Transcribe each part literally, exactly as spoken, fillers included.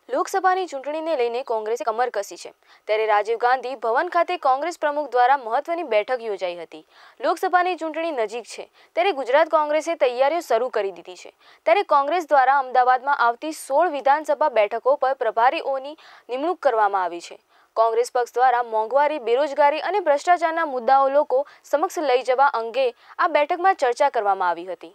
લોકસભાની ચૂંટણીને લઈને કોંગ્રેસે કમર કસી છે ત્યારે રાજીવ ગાંધી ભવન ખાતે કોંગ્રેસ પ્રમુખ દ્વારા મહત્વની બેઠક યોજાઈ હતી। લોકસભાની ચૂંટણી નજીક છે ત્યારે ગુજરાત કોંગ્રેસે તૈયારીઓ શરૂ કરી દીધી છે ત્યારે કોંગ્રેસ દ્વારા અમદાવાદમાં આવતી સોળ વિધાનસભા બેઠકો પર પ્રભારીઓની નિમણૂક કરવામાં આવી છે। કોંગ્રેસ પક્ષ દ્વારા મોંઘવારી, બેરોજગારી અને ભ્રષ્ટાચારના મુદ્દાઓ લોકો સમક્ષ લઈ જવા અંગે આ બેઠકમાં ચર્ચા કરવામાં આવી હતી।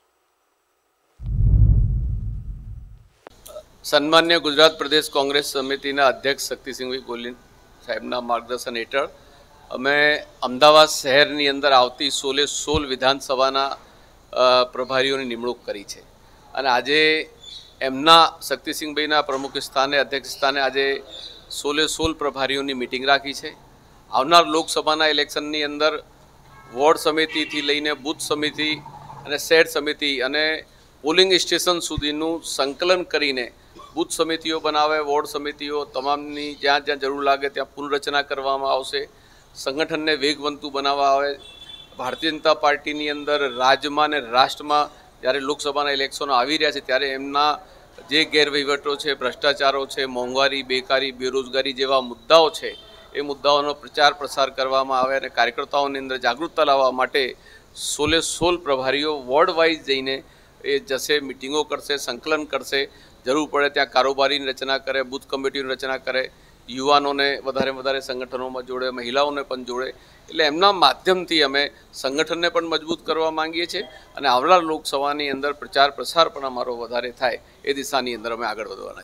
सन्मान्य गुजरात प्रदेश कांग्रेस समिति अध्यक्ष शक्तिसिंहभाई गोहिल साहेबना मार्गदर्शन हेठळ अमे अमदावाद शहरनी अंदर आवती सोले सोल विधानसभाना प्रभारीओनी निमणूक करी छे अने आजे एमना शक्तिसिंहभाईना प्रमुख स्थाने अध्यक्ष स्थाने आजे सोले सोल प्रभारीओनी मीटिंग राखी छे। आवनार लोकसभाना इलेक्शननी अंदर वोर्ड समितिथी लईने बूथ समिति अने शहर समिति अने पोलिंग स्टेशन सुधीनुं संकलन करीने बूथ समितिओ बनावे, वोर्ड समितिओ तमामनी ज्यां ज्यां जरूर लागे त्यां पुनर्रचना करवामां आवशे। संगठनने वेगवंतु बनाववा आवे। भारतीय जनता पार्टीनी अंदर राज्यमां ने राष्ट्रमां ज्यारे लोकसभाना इलेक्शनो आवी रह्या छे त्यारे एमना जे गैरवहीवटो छे, भ्रष्टाचारो छे, मोंघवारी, बेकारी, बेरोजगारी जेवा मुद्दाओ छे ए मुद्दाओनो प्रचार प्रसार करवामां आवे अने कार्यकर्ताओनी अंदर जागृतता लाववा माटे सोले सोल प्रभारीओ वोर्ड वाइज जईने ए जसे मीटिंगों करशे, संकलन करशे, जरूर पड़े त्या कारोबारी रचना करे, बूथ कमिटी रचना करे, युवाओं ने वधारे वधारे संगठनों में जोड़े, महिलाओं ने पण जोड़े। एटले एमना माध्यमथी अमे संगठन ने पण मजबूत करवा मांगीए छीए अने आवनार लोकसभानी अंदर प्रचार प्रसार पण अमारो वधारे थाय ए दिशानी अंदर अमे आगळ वधवाना।